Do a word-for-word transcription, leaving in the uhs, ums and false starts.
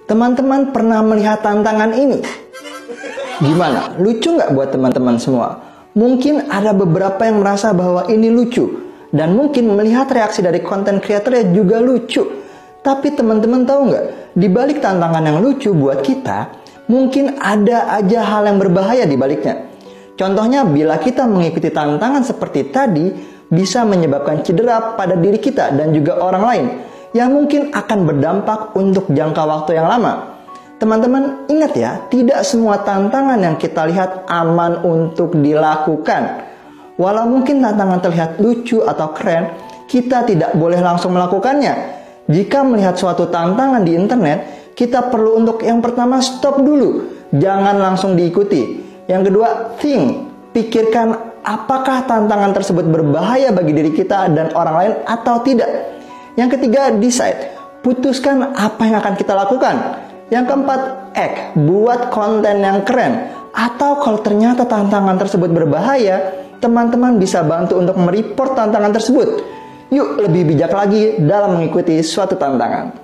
Teman-teman pernah melihat tantangan ini? Gimana? Lucu nggak buat teman-teman semua? Mungkin ada beberapa yang merasa bahwa ini lucu, dan mungkin melihat reaksi dari konten kreatornya juga lucu. Tapi teman-teman tahu nggak? Di balik tantangan yang lucu buat kita, mungkin ada aja hal yang berbahaya di baliknya. Contohnya, bila kita mengikuti tantangan seperti tadi, bisa menyebabkan cedera pada diri kita dan juga orang lain, yang mungkin akan berdampak untuk jangka waktu yang lama. Teman-teman ingat ya, tidak semua tantangan yang kita lihat aman untuk dilakukan. Walau mungkin tantangan terlihat lucu atau keren, kita tidak boleh langsung melakukannya. Jika melihat suatu tantangan di internet, kita perlu untuk yang pertama stop dulu, jangan langsung diikuti. Yang kedua, think, pikirkan apakah tantangan tersebut berbahaya bagi diri kita dan orang lain atau tidak. Yang ketiga, decide, putuskan apa yang akan kita lakukan. Yang keempat, act, buat konten yang keren. Atau kalau ternyata tantangan tersebut berbahaya, teman-teman bisa bantu untuk mereport tantangan tersebut. Yuk lebih bijak lagi dalam mengikuti suatu tantangan.